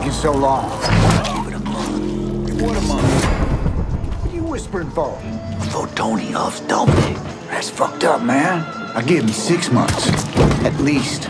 taking so long? Give it a month. What a month? What are you whispering for? For Tony loves Dominic. That's fucked up, man. I give him 6 months. At least.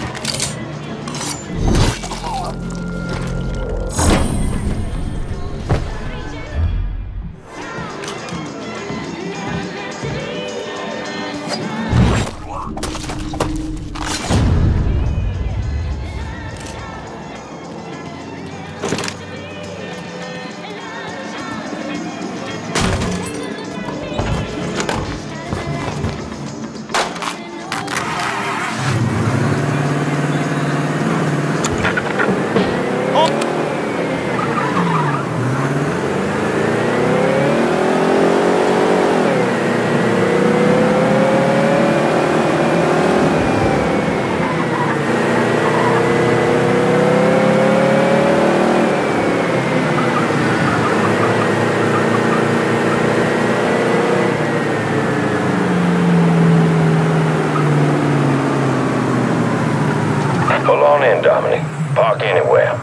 Pull on in, Dominic. Park anywhere.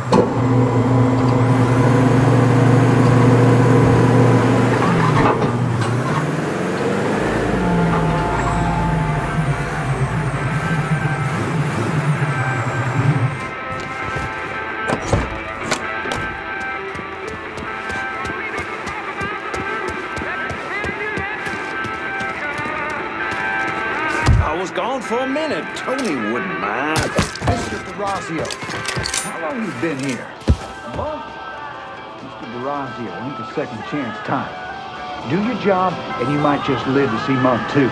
I was gone for a minute. Tony wouldn't mind. Mr. D'Orazio, how long you been here? A month? Mr. D'Orazio, ain't the second chance time. Do your job, and you might just live to see month 2.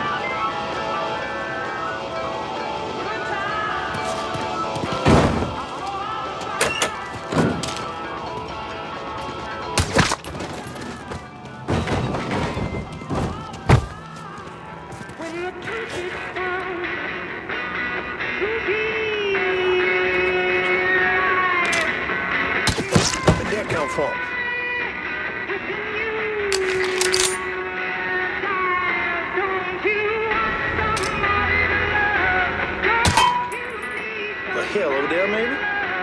Where'd that come from? The hell over there, maybe?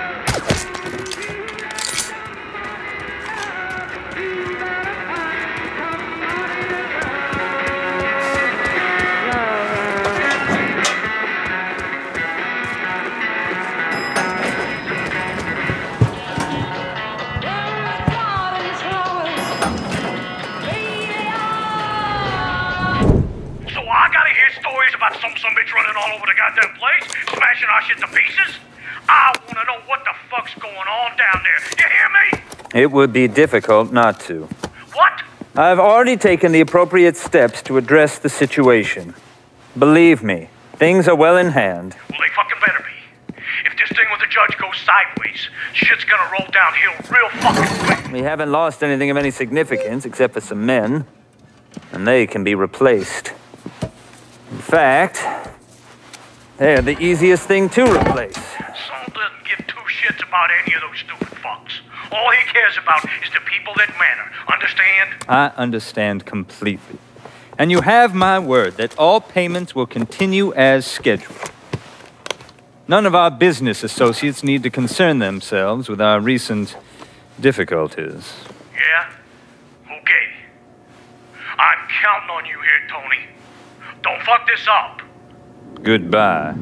Stories about some bitch running all over the goddamn place, smashing our shit to pieces? I want to know what the fuck's going on down there. You hear me? It would be difficult not to. What? I've already taken the appropriate steps to address the situation. Believe me, things are well in hand. Well, they fucking better be. If this thing with the judge goes sideways, shit's gonna roll downhill real fucking quick. We haven't lost anything of any significance except for some men, and they can be replaced. In fact, they're the easiest thing to replace. Saul doesn't give two shits about any of those stupid fucks. All he cares about is the people that matter. Understand? I understand completely. And you have my word that all payments will continue as scheduled. None of our business associates need to concern themselves with our recent difficulties. Yeah? Okay. I'm counting on you here, Tony. Don't fuck this up. Goodbye.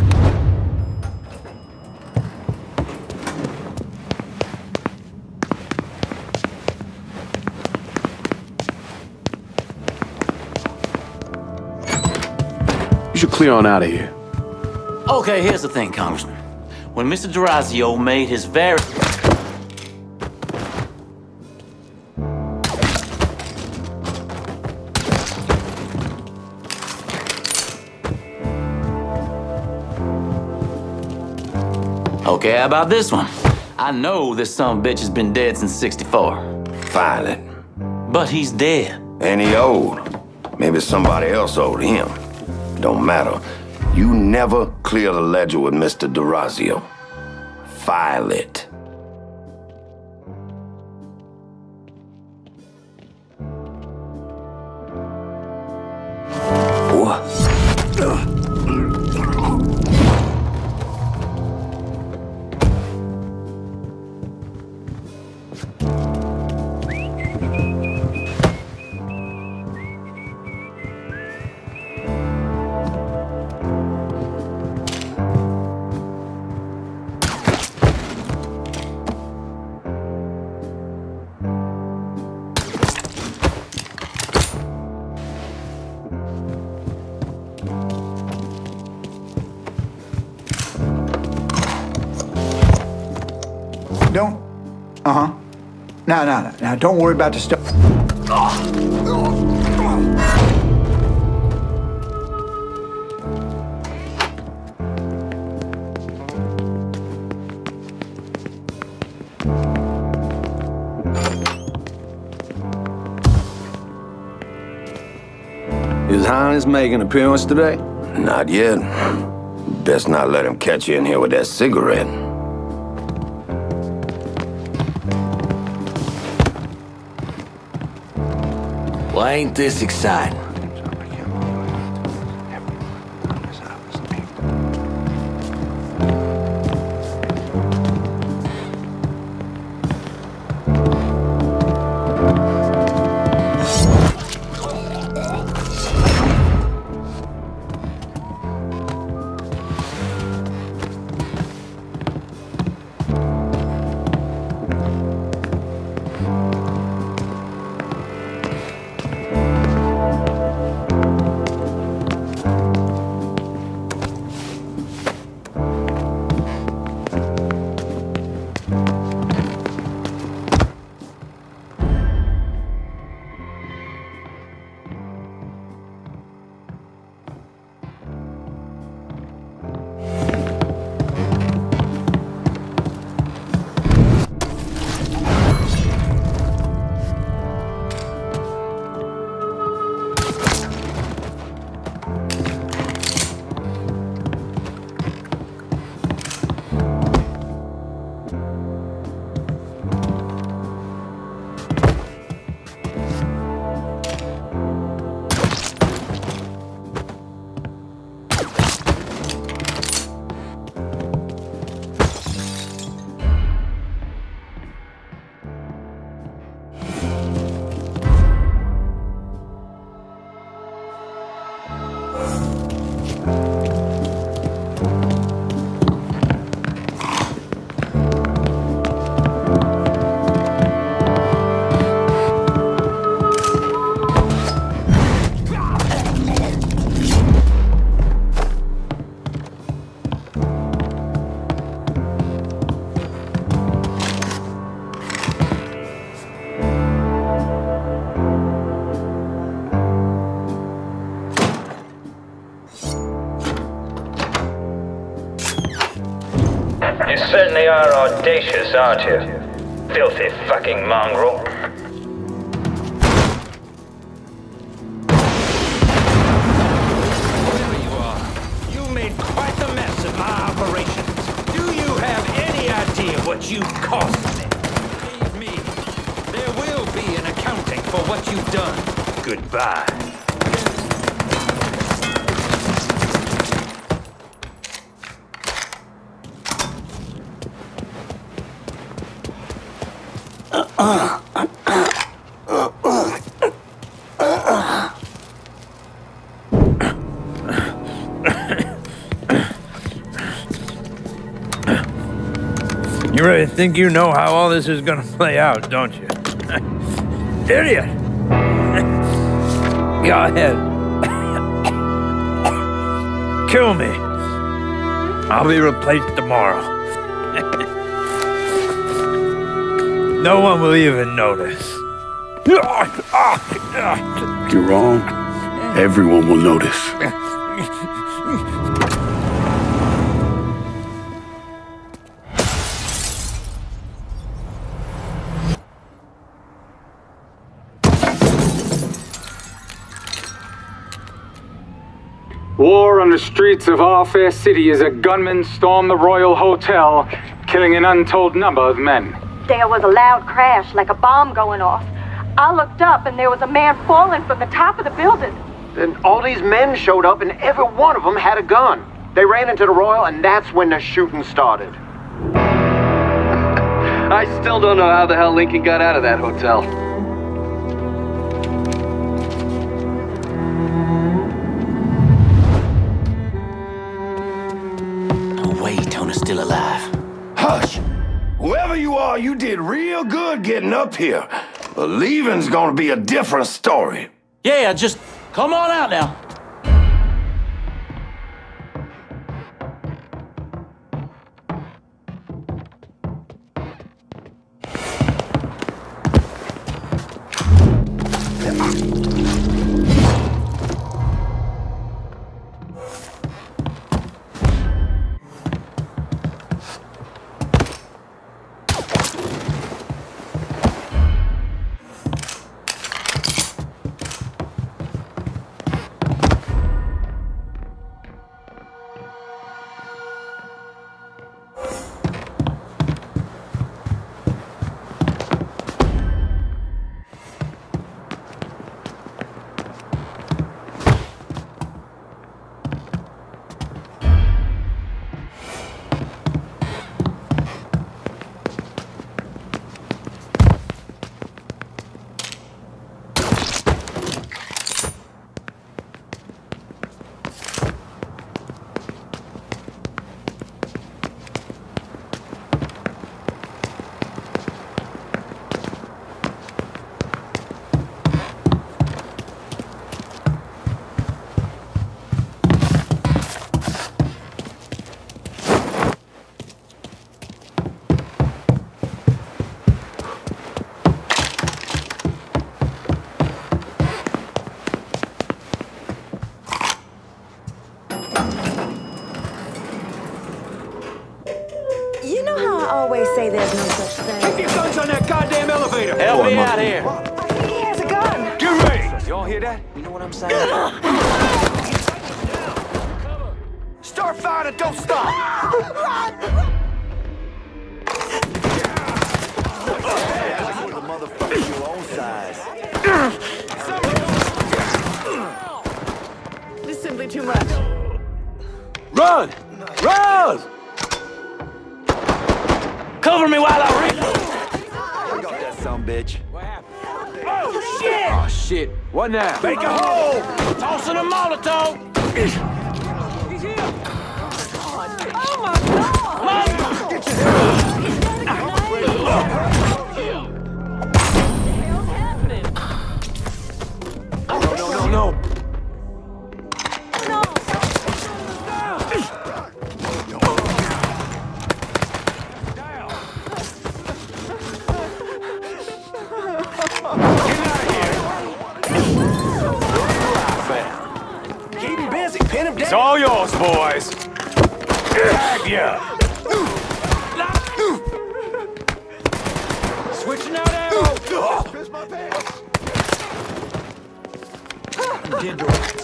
You should clear on out of here. Okay, here's the thing, Congressman. When Mr. D'Orazio made his very... Okay, how about this one? I know this sumbitch has been dead since '64. File it. But he's dead. And he old. Maybe somebody else owed him. Don't matter. You never clear the ledger with Mr. D'Orazio. File it. Don't. Uh-huh. No. Now, don't worry about the stuff. His Highness make an appearance today? Not yet. Best not let him catch you in here with that cigarette. Well, ain't this exciting? You certainly are audacious, aren't you? Filthy fucking mongrel. Whoever you are, you made quite the mess of my operations. Do you have any idea what you cost me? Believe me, there will be an accounting for what you've done. Goodbye. You really think you know how all this is gonna play out, don't you? Idiot! Go ahead. Kill me. I'll be replaced tomorrow. No one will even notice. You're wrong. Everyone will notice. War on the streets of our fair city as a gunman stormed the Royal Hotel, killing an untold number of men. There was a loud crash, like a bomb going off. I looked up and there was a man falling from the top of the building. Then all these men showed up and every one of them had a gun. They ran into the Royal and that's when the shooting started. I still don't know how the hell Lincoln got out of that hotel. Still alive. Hush! Whoever you are, you did real good getting up here. But leaving's gonna be a different story. Yeah, just come on out now. always say there's no such thing. Keep your guns on that goddamn elevator! Help me out here! He has a gun! Get ready! Y'all hear that? You know what I'm saying? Start firing and don't stop! The motherfucker your own size. This is simply too much. Run! Run! Cover me while I reload! I got that sumbitch. What happened? Oh, shit! Oh, shit. What now? Make a hole! Tossing a Molotov! He's here! Oh my God! Get your head No. Keep him busy, pin him down. It's all yours, boys. Tag ya. Switching out ammo. Piss my pants. Did your ass.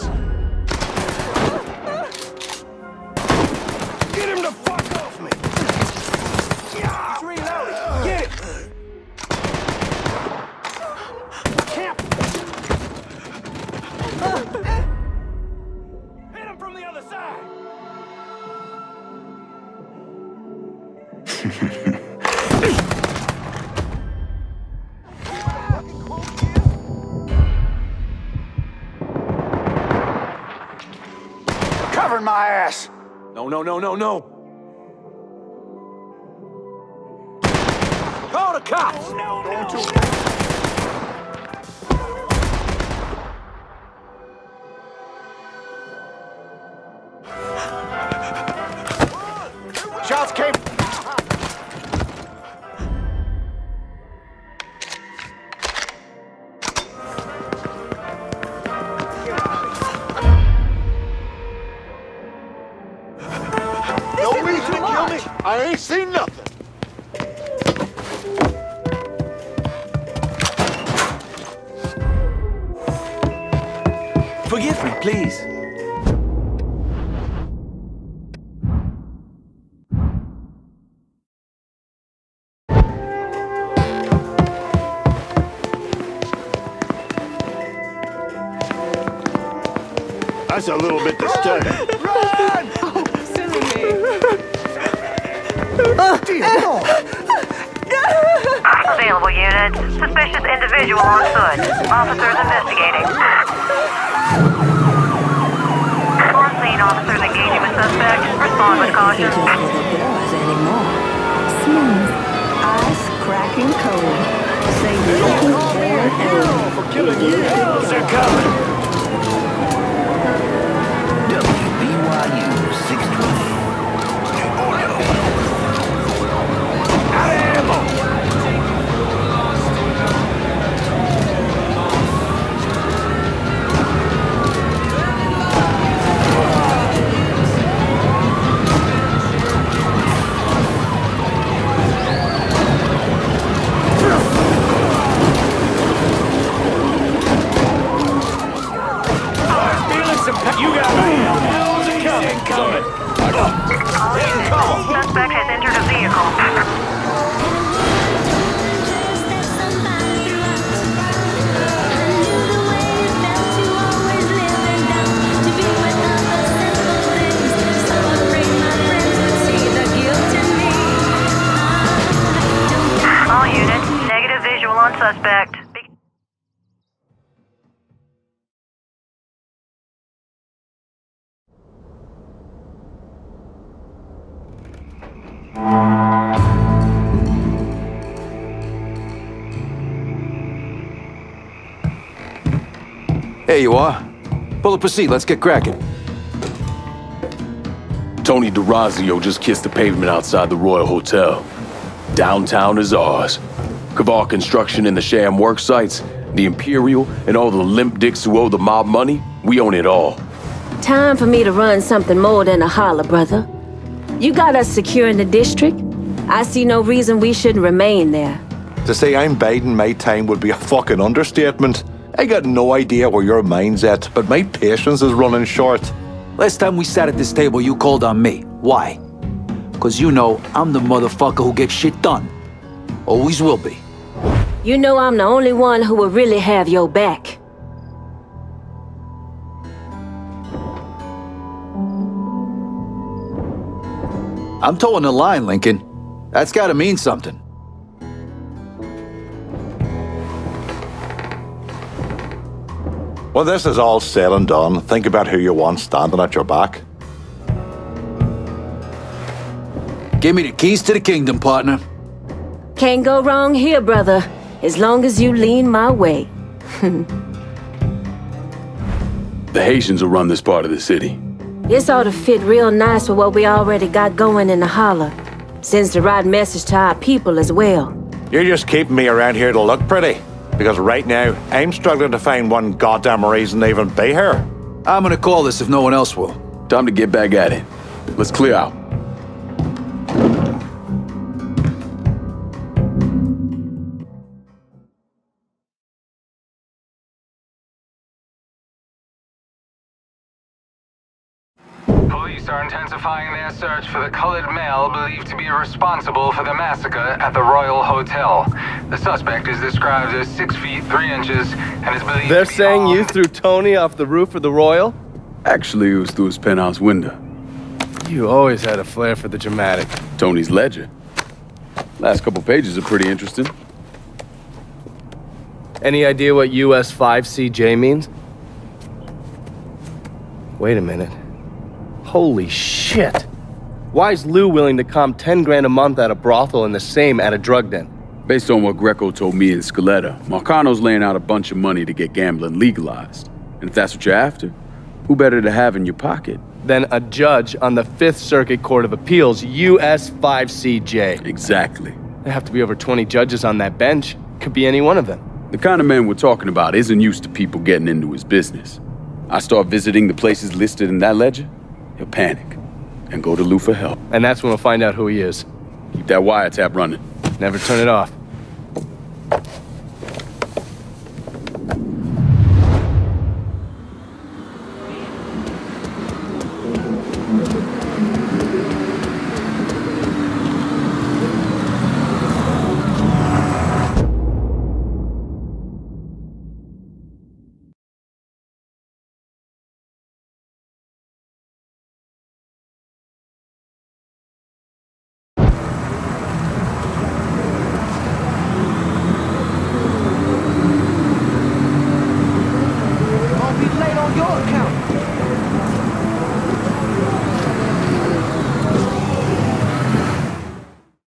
Get him the fuck off me. He's reloading. Get it. Camp. Hit him from the other side. Covering my ass. No. Call the cops. Going to Shots came. No reason to kill me. I ain't seen nothing. Forgive me, please. That's a little bit disturbing. Run! Oh, silly me. Available units. Suspicious individual on foot. Officers investigating. On scene, officers engaging with suspect. Respond with caution. Smooth, ice-cracking cold. Say nothing For killing you. They're coming. WBYU 620. Out of ammo. You got me. Incoming. Suspect has entered a vehicle. All units, negative visual on suspect. There you are. Pull up a seat, let's get cracking. Tony DeRazio just kissed the pavement outside the Royal Hotel. Downtown is ours. Kavar Construction and the sham work sites, the Imperial, and all the limp dicks who owe the mob money, we own it all. Time for me to run something more than a holler, brother. You got us secure in the district? I see no reason we shouldn't remain there. To say I'm biding my time would be a fucking understatement. I got no idea where your mind's at, but my patience is running short. Last time we sat at this table, you called on me. Why? Because you know I'm the motherfucker who gets shit done. Always will be. You know I'm the only one who will really have your back. I'm towing the line, Lincoln. That's gotta mean something. When this is all said and done, think about who you want standing at your back. Give me the keys to the kingdom, partner. Can't go wrong here, brother, as long as you lean my way. The Haitians will run this part of the city. This ought to fit real nice with what we already got going in the holler. Sends the right message to our people as well. You're just keeping me around here to look pretty. Because right now, I'm struggling to find one goddamn reason to even be here. I'm gonna call this if no one else will. Time to get back at it. Let's clear out. Police are intensifying their search for the colored male believed to be responsible for the massacre at the Royal Hotel. The suspect is described as 6 feet 3 inches and is believed They're to be saying you armed. threw Tony off the roof of the Royal? Actually, it was through his penthouse window. You always had a flair for the dramatic. Tony's ledger. Last couple pages are pretty interesting. Any idea what US 5CJ means? Wait a minute. Holy shit. Why is Lou willing to comp 10 grand a month at a brothel and the same at a drug den? Based on what Greco told me in Scaletta, Marcano's laying out a bunch of money to get gambling legalized. And if that's what you're after, who better to have in your pocket? Then a judge on the 5th Circuit Court of Appeals, US 5CJ. Exactly. There have to be over 20 judges on that bench. Could be any one of them. The kind of man we're talking about isn't used to people getting into his business. I start visiting the places listed in that ledger, he'll panic and go to Lou for help. And that's when we'll find out who he is. Keep that wiretap running. Never turn it off.